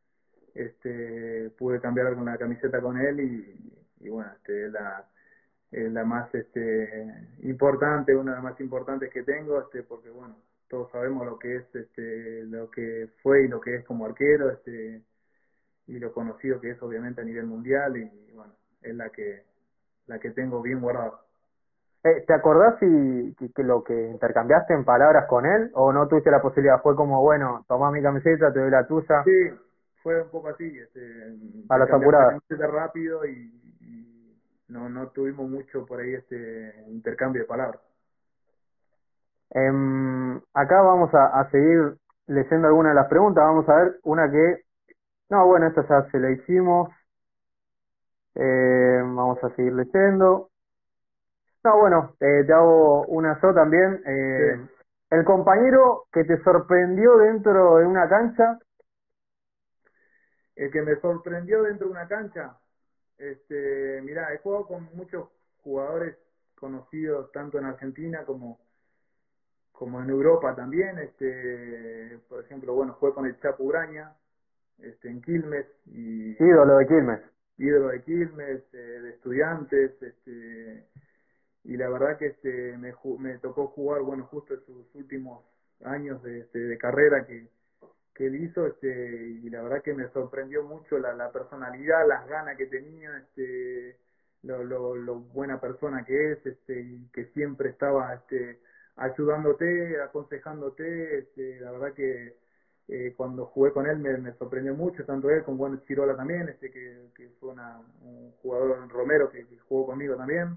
pude cambiar con la camiseta con él y bueno, es la más importante, una de las más importantes que tengo, porque bueno, todos sabemos lo que es, lo que fue y lo que es como arquero, y lo conocido que es obviamente a nivel mundial y bueno, es la que tengo bien guardada.
¿Te acordás que lo que intercambiaste en palabras con él o no tuviste la posibilidad? Fue como, bueno, tomá mi camiseta, te doy la tuya,
Sí, fue un poco así,
a las
cambiamos la
apuradas.
camiseta rápido y no tuvimos mucho por ahí intercambio de palabras.
Acá vamos a seguir leyendo algunas de las preguntas. Vamos a ver una que... No, bueno, esta ya se la hicimos. Vamos a seguir leyendo. No, bueno, te hago una yo también.
Sí.
El compañero que te sorprendió dentro de una cancha.
El que me sorprendió dentro de una cancha, mirá, he jugado con muchos jugadores conocidos tanto en Argentina como en Europa también, por ejemplo, bueno, jugué con el Chapo Uraña, en Quilmes,
Ídolo de Quilmes.
ídolo de Quilmes, de Estudiantes, y la verdad que me tocó jugar, bueno, justo en sus últimos años de carrera que él hizo, y la verdad que me sorprendió mucho la personalidad, las ganas que tenía, lo buena persona que es, y que siempre estaba, ayudándote, aconsejándote, la verdad que cuando jugué con él me sorprendió mucho, tanto él como bueno Chirola también, que fue un jugador Romero que jugó conmigo también.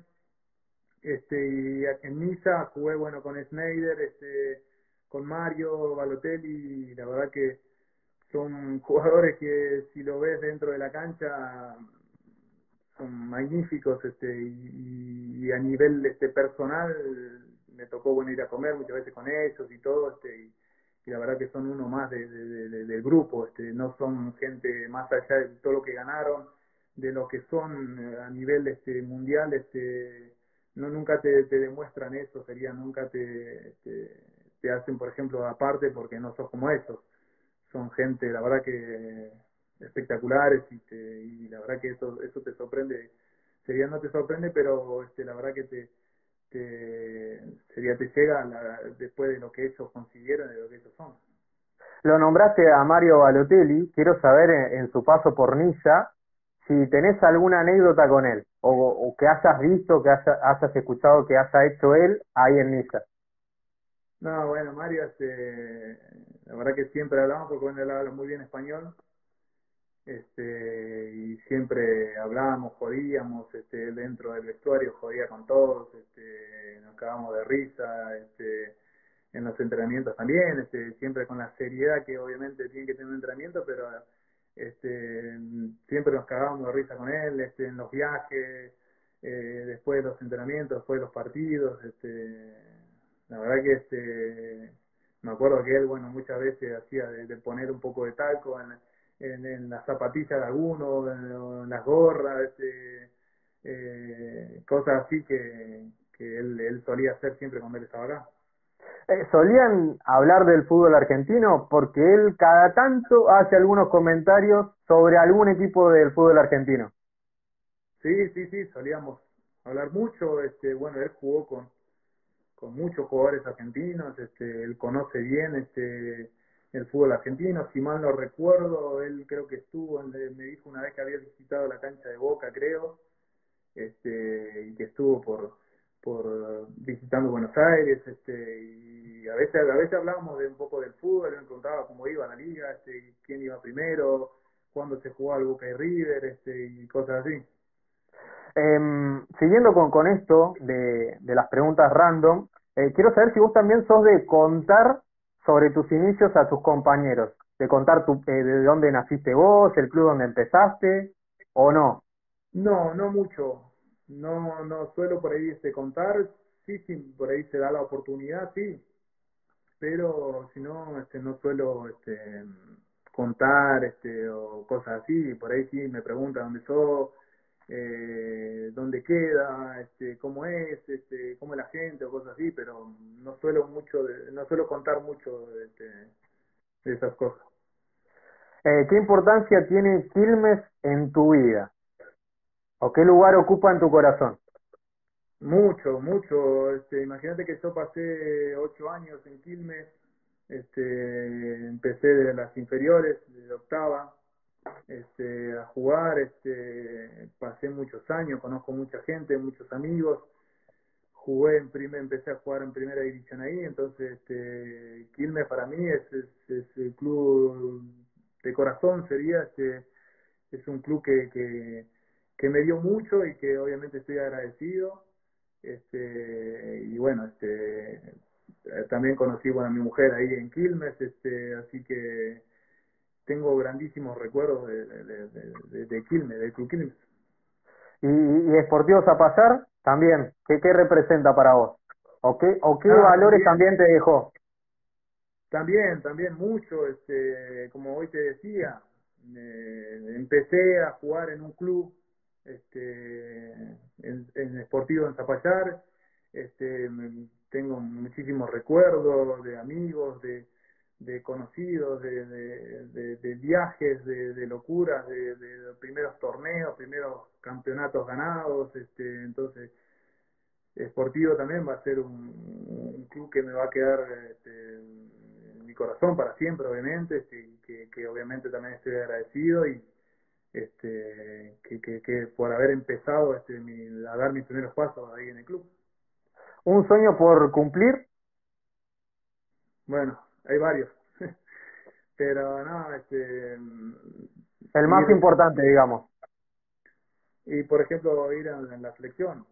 Y en Niza jugué bueno con Schneider, con Mario, Balotelli, y la verdad que son jugadores que si lo ves dentro de la cancha son magníficos, y a nivel personal me tocó bueno ir a comer muchas veces con ellos y todo, y la verdad que son uno más del grupo, no son gente más allá de todo lo que ganaron, de lo que son a nivel mundial, no nunca te demuestran eso, sería nunca te hacen por ejemplo aparte porque no sos como ellos, son gente la verdad que espectaculares y la verdad que eso te sorprende, sería no te sorprende, pero la verdad que te llega después de lo que ellos consiguieron y de lo que ellos son.
Lo nombraste a Mario Balotelli. Quiero saber en su paso por Niza si tenés alguna anécdota con él o que hayas visto, que hayas escuchado que haya hecho él ahí en Niza.
No, bueno, Mario, la verdad que siempre hablamos porque bueno, él habla muy bien español, y siempre hablábamos, jodíamos, él dentro del vestuario jodía con todos, nos cagábamos de risa, en los entrenamientos también, siempre con la seriedad que obviamente tiene que tener un entrenamiento, pero siempre nos cagábamos de risa con él, en los viajes, después de los entrenamientos, después de los partidos, la verdad que me acuerdo que él, bueno, muchas veces hacía de poner un poco de talco en las zapatillas de alguno, en las gorras, cosas así que él solía hacer siempre cuando él estaba acá.
Solían hablar del fútbol argentino porque él cada tanto hace algunos comentarios sobre algún equipo del fútbol argentino.
Sí, sí, sí, solíamos hablar mucho, bueno, él jugó con muchos jugadores argentinos, él conoce bien el fútbol argentino, si mal no recuerdo, él creo que me dijo una vez que había visitado la cancha de Boca, creo, y que estuvo por visitando Buenos Aires, y a veces hablábamos de un poco del fútbol, él me preguntaba cómo iba la liga, quién iba primero, cuándo se jugaba el Boca y River, y cosas así.
Siguiendo con esto de las preguntas random, quiero saber si vos también sos de contar sobre tus inicios a tus compañeros, de contar de dónde naciste vos, el club donde empezaste. ¿O no?
No, no mucho. No, no suelo por ahí contar. Sí, sí, por ahí se da la oportunidad, sí. Pero si no, no suelo contar o cosas así. Por ahí sí me preguntan dónde sos, dónde queda, cómo es, cómo es la gente o cosas así, pero no suelo no suelo contar mucho de esas cosas.
¿Qué importancia tiene Quilmes en tu vida? ¿O qué lugar ocupa en tu corazón?
Mucho, mucho. Imagínate que yo pasé 8 años en Quilmes. Empecé de las inferiores, de octava, a jugar. Pasé muchos años, conozco mucha gente, muchos amigos. Empecé a jugar en primera división ahí. Entonces, Quilmes para mí es el club de corazón. Es un club que me dio mucho y que obviamente estoy agradecido. Y bueno, también conocí, bueno, a mi mujer ahí en Quilmes, así que tengo grandísimos recuerdos de Quilmes, del Club Quilmes.
Y Deportivo Zapallar también, ¿qué representa para vos? ¿O qué
Ah,
valores
también,
también te dejó?
también mucho, como hoy te decía, empecé a jugar en un club, en Sportivo en Zapallar. Tengo muchísimos recuerdos de amigos, de conocidos, de viajes, de locuras, de los primeros torneos, primeros campeonatos ganados. Entonces, Sportivo también va a ser un club que me va a quedar en mi corazón para siempre, obviamente, y que obviamente también estoy agradecido y que por haber empezado a dar mis primeros pasos ahí en el club.
¿Un sueño por cumplir?
Bueno, hay varios, pero no,
El más
ir,
importante, digamos.
y por ejemplo, ir en la selección.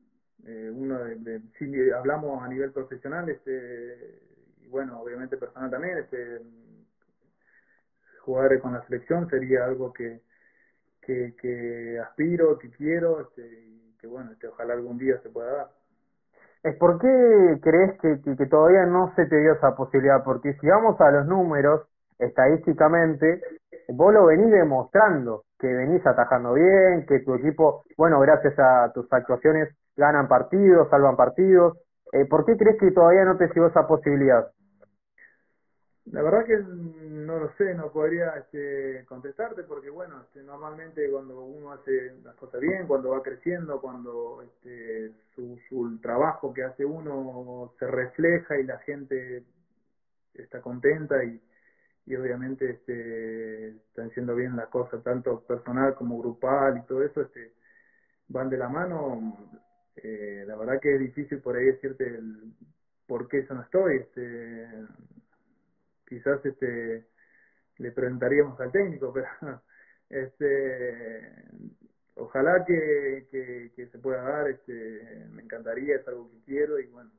Si hablamos a nivel profesional, y bueno, obviamente personal también, jugar con la selección sería algo que aspiro, que quiero, y que bueno, ojalá algún día se pueda dar.
¿Es por qué crees que todavía no se te dio esa posibilidad? Porque si vamos a los números, estadísticamente, vos lo venís demostrando, que venís atajando bien, que tu equipo, bueno, gracias a tus actuaciones, ganan partidos, salvan partidos. ¿Por qué crees que todavía no te llegó esa posibilidad?
La verdad que no lo sé, no podría contestarte porque bueno, normalmente cuando uno hace las cosas bien, cuando va creciendo, cuando su trabajo que hace uno se refleja y la gente está contenta y obviamente están haciendo bien las cosas, tanto personal como grupal y todo eso, van de la mano. La verdad que es difícil por ahí decirte el por qué yo no estoy. Quizás le preguntaríamos al técnico, pero este, ojalá que se pueda dar. Me encantaría, es algo que quiero y bueno,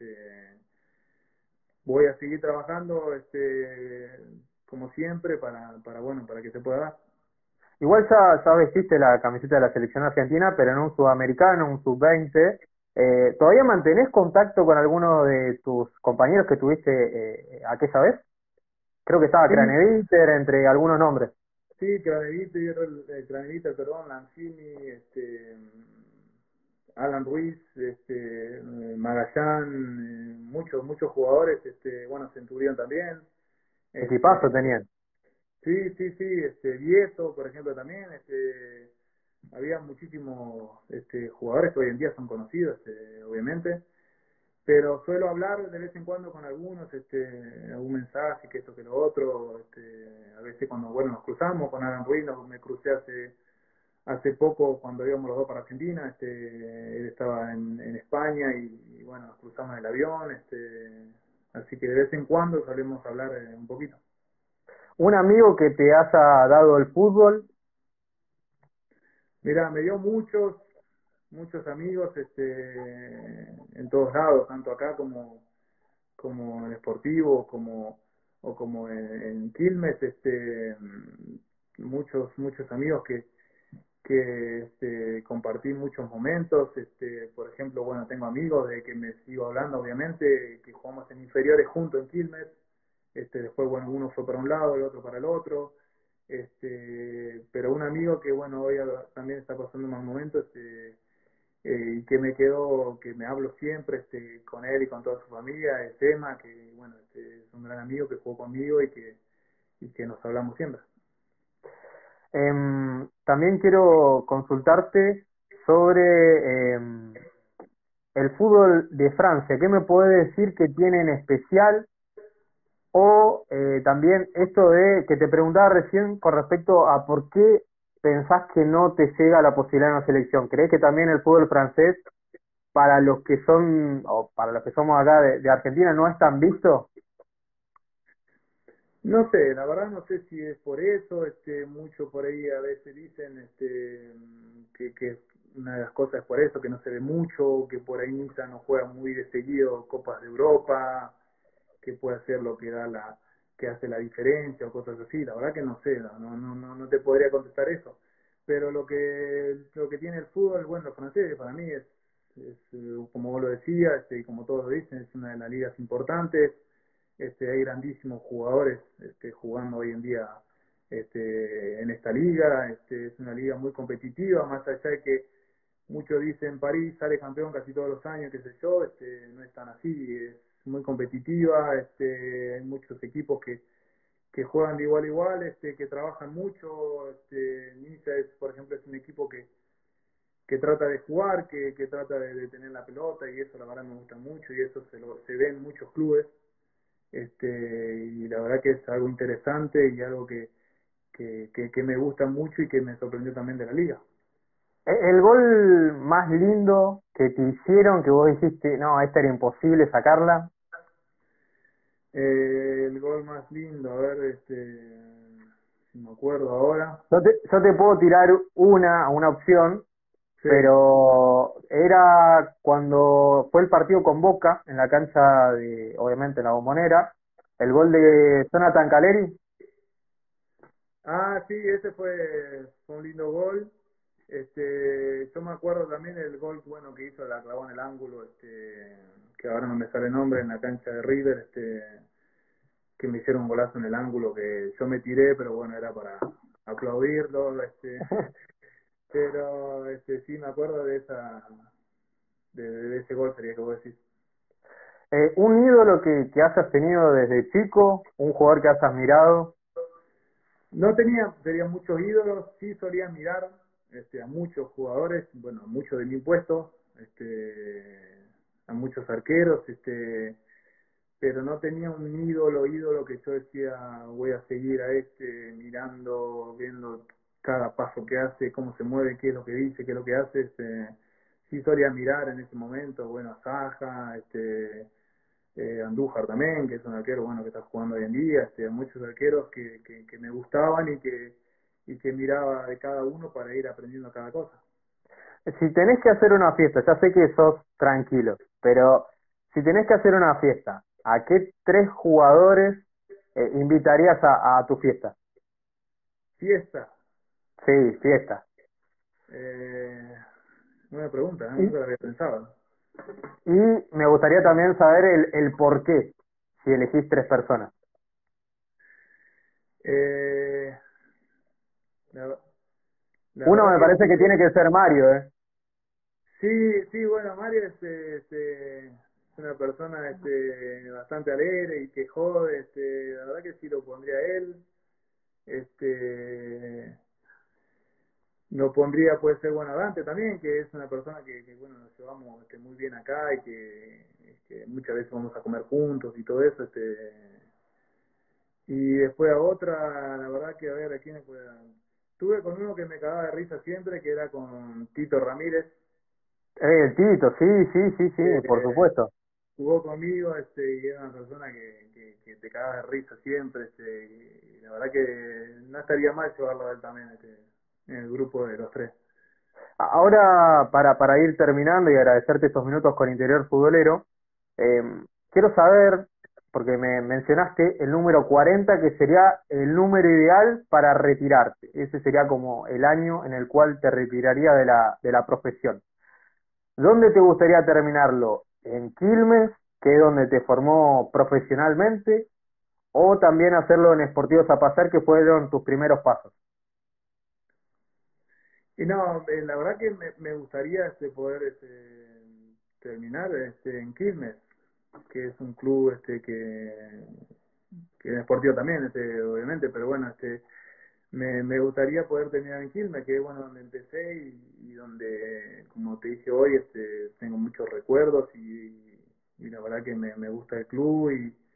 voy a seguir trabajando como siempre bueno, para que se pueda dar.
Igual ya vestiste la camiseta de la selección argentina, pero en un sudamericano, un sub-20. ¿Todavía mantenés contacto con alguno de tus compañeros que tuviste aquella vez? Creo que estaba
Sí,
Craneviter, entre algunos nombres.
sí, Craneviter, perdón, Lanzini, Alan Ruiz, Magallán, muchos jugadores, bueno, Centurión también.
Equipazo
Este,
tenían.
sí, sí, sí, Vieso, por ejemplo, también. Había muchísimos jugadores que hoy en día son conocidos, obviamente, pero suelo hablar de vez en cuando con algunos, algún mensaje, que esto, que lo otro. A veces cuando, bueno, nos cruzamos con Alan Ruiz, me crucé hace poco cuando íbamos los dos para Argentina. Él estaba en España y bueno, nos cruzamos en el avión. Así que de vez en cuando solemos hablar un poquito.
Un amigo que te haya dado el fútbol.
Mira, me dio muchos amigos en todos lados, tanto acá como en Sportivo, o como en Quilmes. Muchos amigos compartí muchos momentos, por ejemplo, bueno, tengo amigos de que me sigo hablando, obviamente, que jugamos en inferiores juntos en Quilmes, después, bueno, uno fue para un lado, el otro para el otro, pero un amigo que, bueno, hoy también está pasando un mal momento, y que me quedó, que me hablo siempre, con él y con toda su familia, es Emma, que, bueno, es un gran amigo que jugó conmigo y que nos hablamos siempre.
También quiero consultarte sobre el fútbol de Francia. ¿Qué me puede decir que tiene en especial? O también esto de que te preguntaba recién con respecto a por qué pensás que no te llega la posibilidad de una selección. ¿Crees que también el fútbol francés, para los que son, o para los que somos acá de Argentina, no es tan visto?
No sé, la verdad no sé si es por eso, mucho por ahí a veces dicen que una de las cosas es por eso, que no se ve mucho, que por ahí Niza no juega muy de seguido Copas de Europa, que puede ser lo que da que hace la diferencia o cosas así, la verdad que no sé, no te podría contestar eso. Pero lo que tiene el fútbol, bueno, los franceses para mí como vos lo decías, y como todos lo dicen, es una de las ligas importantes. Hay grandísimos jugadores jugando hoy en día en esta liga. Es una liga muy competitiva, más allá de que muchos dicen París sale campeón casi todos los años, qué sé yo, no es tan así, es muy competitiva, hay muchos equipos que juegan de igual a igual, que trabajan mucho. Niza es, por ejemplo, es un equipo que trata de jugar, que trata de tener la pelota, y eso la verdad me gusta mucho, y eso se ve en muchos clubes. Y la verdad que es algo interesante y algo que me gusta mucho y que me sorprendió también de la liga.
El gol más lindo que te hicieron, que vos dijiste, no, esta era imposible sacarla.
El gol más lindo, a ver, si me acuerdo ahora.
Yo te puedo tirar una opción,
Sí.
pero era cuando fue el partido con Boca, en la cancha de, obviamente, en la Bombonera, el gol de Jonathan Caleri.
Ah, sí, ese fue un lindo gol. Yo me acuerdo también el gol bueno que hizo, la clavó en el ángulo, que ahora no me sale el nombre, en la cancha de River, que me hicieron un golazo en el ángulo que yo me tiré, pero bueno, era para aplaudirlo, pero sí me acuerdo de ese gol, sería que vos decís.
Un ídolo que hayas tenido desde chico, un jugador que hayas admirado.
No tenía muchos ídolos, sí solía mirar a muchos jugadores, bueno, a muchos de mi puesto, a muchos arqueros, pero no tenía un ídolo que yo decía voy a seguir a mirando, viendo cada paso que hace, cómo se mueve, qué es lo que dice, qué es lo que hace. Sí solía mirar en ese momento, bueno, a Saja, Andújar también, que es un arquero bueno que está jugando hoy en día, muchos arqueros que me gustaban y que miraba de cada uno para ir aprendiendo cada cosa.
Si tenés que hacer una fiesta, ya sé que sos tranquilo, pero si tenés que hacer una fiesta, ¿a qué tres jugadores invitarías a tu fiesta?
Fiesta,
Sí, fiesta.
eh, buena pregunta, ¿eh?
Y,
Nunca la había pensado.
y me gustaría también saber el por qué, si elegís tres personas.
Eh, la, la
Uno
verdad
me
que
parece que tiene que ser Mario, ¿eh?
sí, sí, bueno, Mario es una persona bastante alegre y que jode, la verdad que sí lo pondría a él. Este, lo pondría, puede ser bueno Dante también, que es una persona bueno, nos llevamos muy bien acá y que muchas veces vamos a comer juntos y todo eso. Y después a otra, la verdad que a ver, ¿a quién puede? Tuve con uno que me cagaba de risa siempre, que era con Tito Ramírez,
El Tito, sí, sí, sí, sí, por
que
supuesto.
jugó conmigo, y era una persona que te cagaba de risa siempre, y la verdad que no estaría mal llevarlo a él también, en el grupo de los tres.
Ahora, para ir terminando y agradecerte estos minutos con Interior Futbolero, quiero saber porque me mencionaste el número 40, que sería el número ideal para retirarte. Ese sería como el año en el cual te retiraría de la profesión. ¿Dónde te gustaría terminarlo? ¿En Quilmes, que es donde te formó profesionalmente? ¿O también hacerlo en Sportivo Zapasar, que fueron tus primeros pasos?
Y no, la verdad que me gustaría poder terminar en Quilmes, que es un club que es deportivo también, obviamente, pero bueno, me gustaría poder terminar en Quilmes, que es bueno donde empecé y donde, como te dije hoy, tengo muchos recuerdos y la verdad que me gusta el club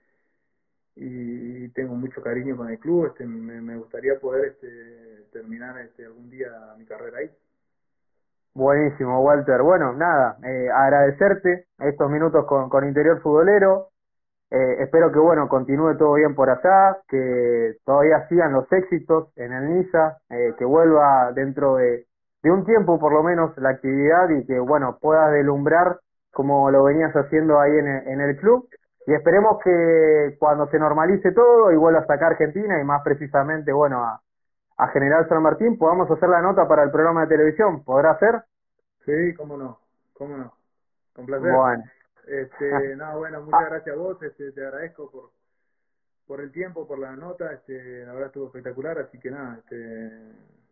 y tengo mucho cariño con el club. Me gustaría poder terminar algún día mi carrera ahí.
Buenísimo, Walter. Bueno, nada, agradecerte estos minutos con Interior Futbolero. Espero que, bueno, continúe todo bien por allá, que todavía sigan los éxitos en el Niza, que vuelva dentro de un tiempo por lo menos la actividad y que, bueno, puedas deslumbrar como lo venías haciendo ahí en el club. Y esperemos que cuando se normalice todo y vuelvas acá a Argentina y más precisamente, bueno, a General San Martín, podamos hacer la nota para el programa de televisión. ¿Podrá ser?
Sí, cómo no, cómo no, con placer.
Bueno.
No, bueno, muchas gracias a vos, te agradezco por el tiempo, por la nota, la verdad estuvo espectacular, así que nada,